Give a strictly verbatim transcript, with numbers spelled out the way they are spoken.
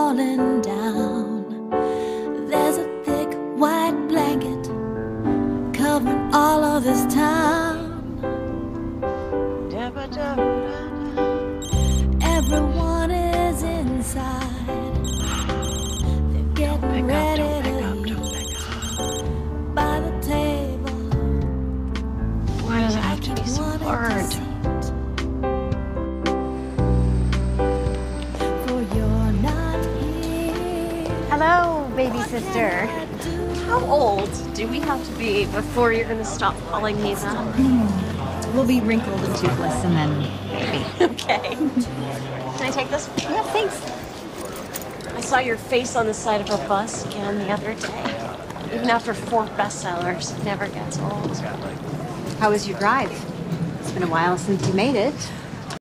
falling down. There's a thick white blanket covering all of this town. Everyone is inside. They're getting ready to eat by the table. Why does it have to be so hard? For you're not here. Hello, baby sister. How old do we have to be before you're gonna stop calling me that? We'll be wrinkled and toothless and then maybe. Okay. Can I take this? Yeah, thanks. I saw your face on the side of a bus again the other day. Even after four bestsellers, it never gets old. How was your drive? It's been a while since you made it.